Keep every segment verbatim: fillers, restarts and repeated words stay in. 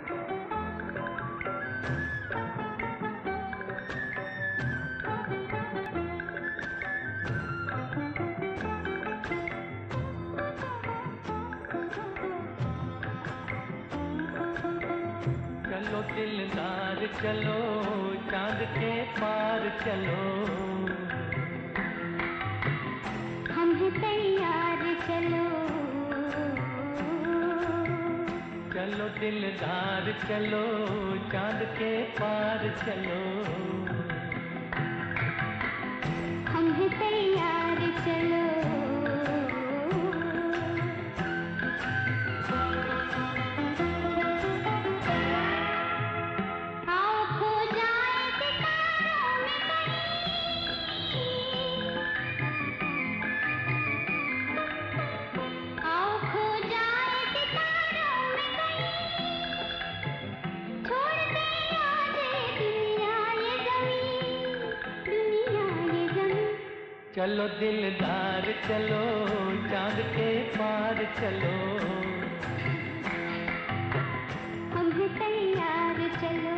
चलो दिलदार चलो चांद के पार चलो, हम हैं तैयार चलो। चलो दिलदार चलो चांद के पार चलो, हम हैं तैयार चलो। चलो दिलदार चलो चांद के पार चलो, हम हैं तैयार चलो।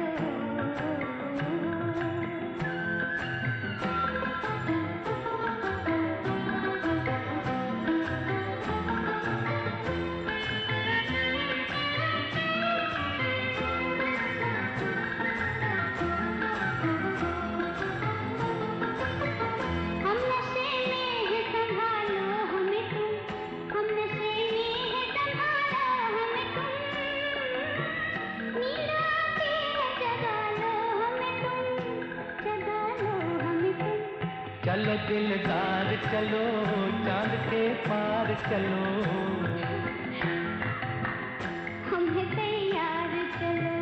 चलो दिलदार चलो चांद के पार चलो, हम हैं तैयार चलो।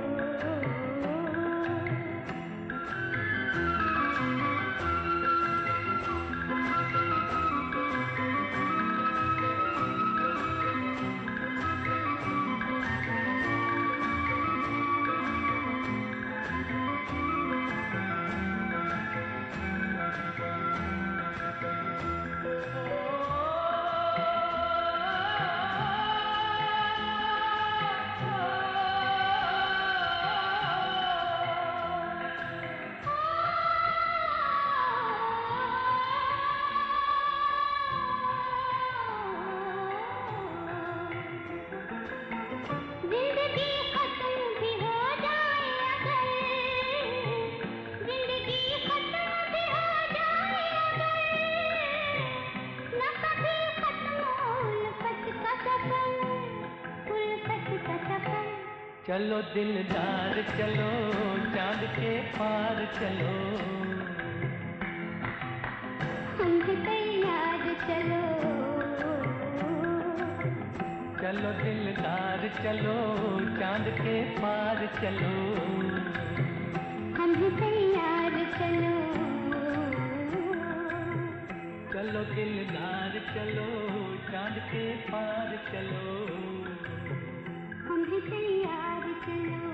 चलो दिलदार चलो चांद के पार चलो, हम हैं तैयार चलो। चलो दिलदार चलो चांद के पार चलो, हम हैं तैयार चलो। चलो दिलदार चलो चांद के पार चलो, हम हैं तैयार चलो।